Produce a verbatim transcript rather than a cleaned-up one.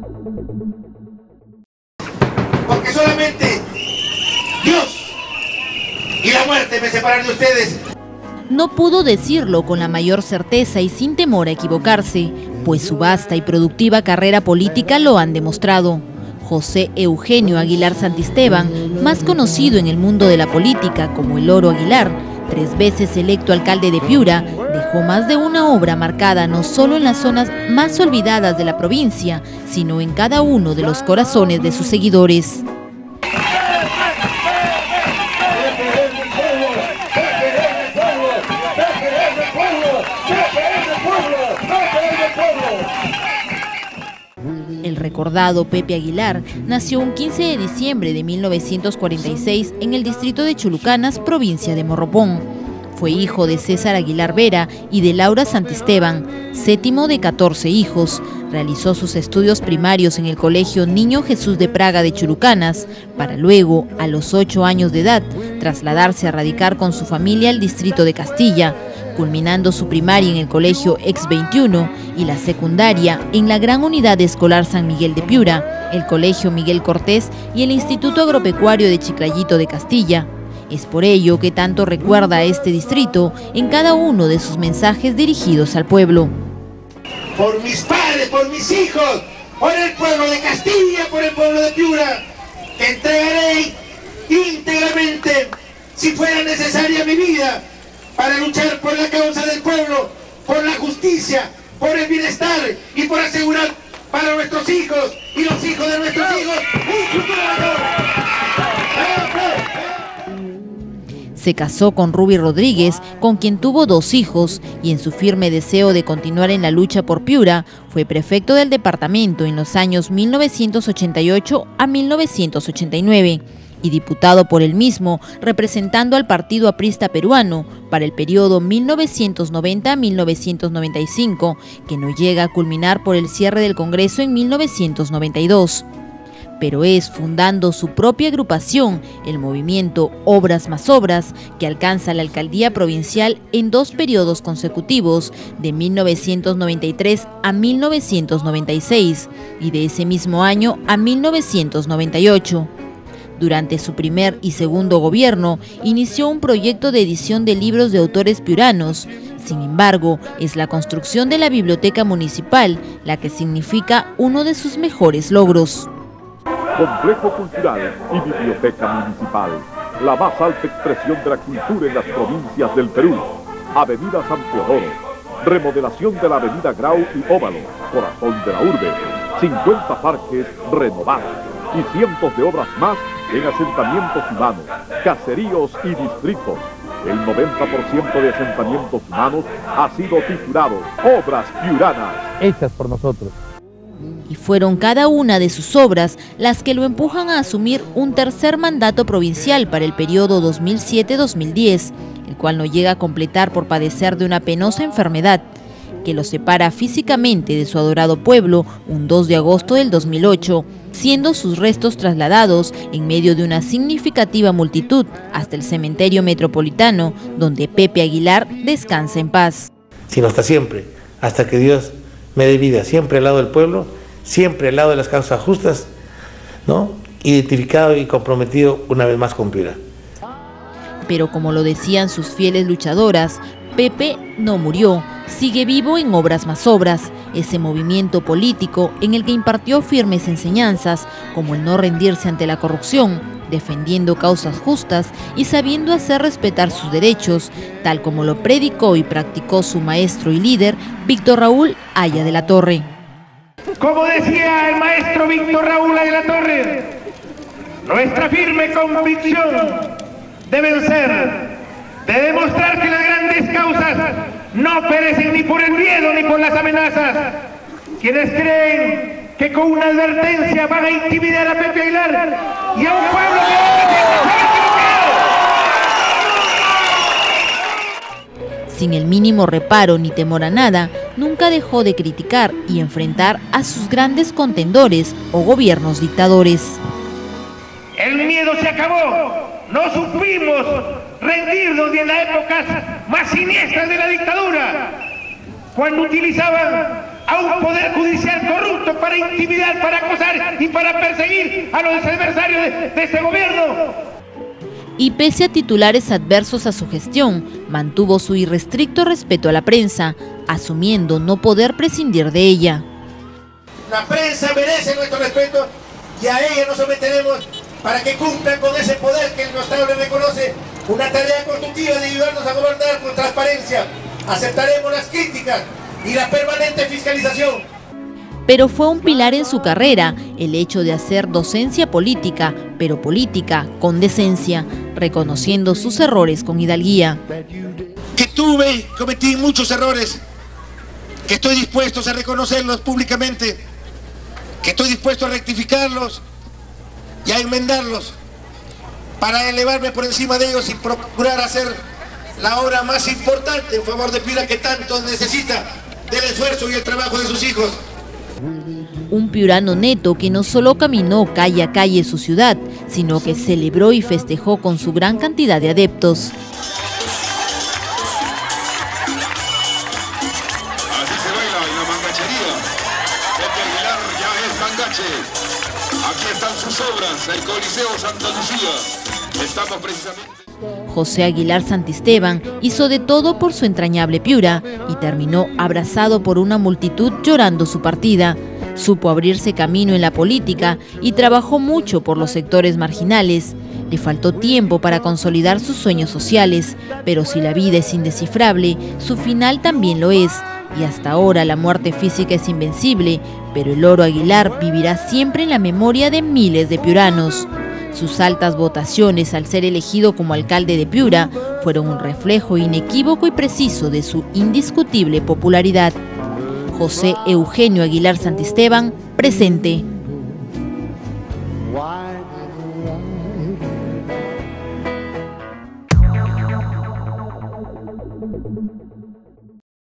Porque solamente Dios y la muerte me separan de ustedes. No pudo decirlo con la mayor certeza y sin temor a equivocarse, pues su vasta y productiva carrera política lo han demostrado. José Eugenio Aguilar Santisteban, más conocido en el mundo de la política como el Loro Aguilar, tres veces electo alcalde de Piura, dejó más de una obra marcada no solo en las zonas más olvidadas de la provincia, sino en cada uno de los corazones de sus seguidores. El recordado Pepe Aguilar nació un quince de diciembre de mil novecientos cuarenta y seis en el distrito de Chulucanas, provincia de Morropón. Fue hijo de César Aguilar Vera y de Laura Santisteban, séptimo de catorce hijos. Realizó sus estudios primarios en el Colegio Niño Jesús de Praga de Chulucanas, para luego, a los ocho años de edad, trasladarse a radicar con su familia al distrito de Castilla, culminando su primaria en el Colegio Ex veintiuno y la secundaria en la Gran Unidad Escolar San Miguel de Piura, el Colegio Miguel Cortés y el Instituto Agropecuario de Chiclayito de Castilla. Es por ello que tanto recuerda a este distrito en cada uno de sus mensajes dirigidos al pueblo. Por mis padres, por mis hijos, por el pueblo de Castilla, por el pueblo de Piura, que entregaré íntegramente, si fuera necesaria mi vida, para luchar por la causa del pueblo, por la justicia, por el bienestar y por asegurar para nuestros hijos y los hijos de nuestros hijos un futuro mejor. Se casó con Ruby Rodríguez, con quien tuvo dos hijos, y en su firme deseo de continuar en la lucha por Piura, fue prefecto del departamento en los años mil novecientos ochenta y ocho a mil novecientos ochenta y nueve. Y diputado por el mismo, representando al Partido Aprista Peruano para el periodo mil novecientos noventa a mil novecientos noventa y cinco, que no llega a culminar por el cierre del Congreso en mil novecientos noventa y dos. Pero es fundando su propia agrupación, el movimiento Obras más Obras, que alcanza la alcaldía provincial en dos periodos consecutivos, de mil novecientos noventa y tres a mil novecientos noventa y seis, y de ese mismo año a mil novecientos noventa y ocho. Durante su primer y segundo gobierno, inició un proyecto de edición de libros de autores piuranos. Sin embargo, es la construcción de la biblioteca municipal la que significa uno de sus mejores logros. Complejo cultural y biblioteca municipal, la más alta expresión de la cultura en las provincias del Perú. Avenida San Teodoro, remodelación de la avenida Grau y Óvalo, corazón de la urbe, cincuenta parques renovados y cientos de obras más en asentamientos humanos, caseríos y distritos. El noventa por ciento de asentamientos humanos ha sido titulado Obras Piuranas, hechas por nosotros. Y fueron cada una de sus obras las que lo empujan a asumir un tercer mandato provincial para el periodo dos mil siete a dos mil diez, el cual no llega a completar por padecer de una penosa enfermedad que lo separa físicamente de su adorado pueblo un dos de agosto del dos mil ocho, siendo sus restos trasladados en medio de una significativa multitud hasta el cementerio metropolitano, donde Pepe Aguilar descansa en paz. Sino hasta siempre, hasta que Dios me dé vida, siempre al lado del pueblo, siempre al lado de las causas justas, ¿no? Identificado y comprometido una vez más con Piura. Pero como lo decían sus fieles luchadoras, Pepe no murió, sigue vivo en Obras más Obras, ese movimiento político en el que impartió firmes enseñanzas, como el no rendirse ante la corrupción, defendiendo causas justas y sabiendo hacer respetar sus derechos, tal como lo predicó y practicó su maestro y líder, Víctor Raúl Haya de la Torre. Como decía el maestro Víctor Raúl Haya de la Torre, nuestra firme convicción debe ser de demostrar que las grandes causas no perecen ni por el miedo ni por las amenazas. Quienes creen que con una advertencia van a intimidar a Pepe Aguilar y a un pueblo que no se Sin el mínimo reparo ni temor a nada, nunca dejó de criticar y enfrentar a sus grandes contendores o gobiernos dictadores. El miedo se acabó. No supimos rendirnos en las épocas más siniestras de la dictadura, cuando utilizaban a un poder judicial corrupto para intimidar, para acosar y para perseguir a los adversarios de, de este gobierno. Y pese a titulares adversos a su gestión, mantuvo su irrestricto respeto a la prensa, asumiendo no poder prescindir de ella. La prensa merece nuestro respeto y a ella nos someteremos para que cumplan con ese poder que el Estado le reconoce, una tarea constructiva de ayudarnos a gobernar con transparencia. Aceptaremos las críticas y la permanente fiscalización. Pero fue un pilar en su carrera el hecho de hacer docencia política, pero política con decencia, reconociendo sus errores con hidalguía. Que tuve, cometí muchos errores, que estoy dispuesto a reconocerlos públicamente, que estoy dispuesto a rectificarlos y a enmendarlos para elevarme por encima de ellos y procurar hacer la obra más importante en favor de Piura, que tanto necesita del esfuerzo y el trabajo de sus hijos. Un piurano neto que no solo caminó calle a calle su ciudad, sino que celebró y festejó con su gran cantidad de adeptos. Así se baila en la mangachería. Pepe Aguilar ya es mangache. Aquí están sus obras, el Coliseo Santa Lucía. Estamos precisamente... José Aguilar Santisteban hizo de todo por su entrañable Piura y terminó abrazado por una multitud llorando su partida. Supo abrirse camino en la política y trabajó mucho por los sectores marginales. Le faltó tiempo para consolidar sus sueños sociales, pero si la vida es indescifrable, su final también lo es. Y hasta ahora la muerte física es invencible, pero el oro Aguilar vivirá siempre en la memoria de miles de piuranos. Sus altas votaciones al ser elegido como alcalde de Piura fueron un reflejo inequívoco y preciso de su indiscutible popularidad. José Eugenio Aguilar Santisteban, presente. Why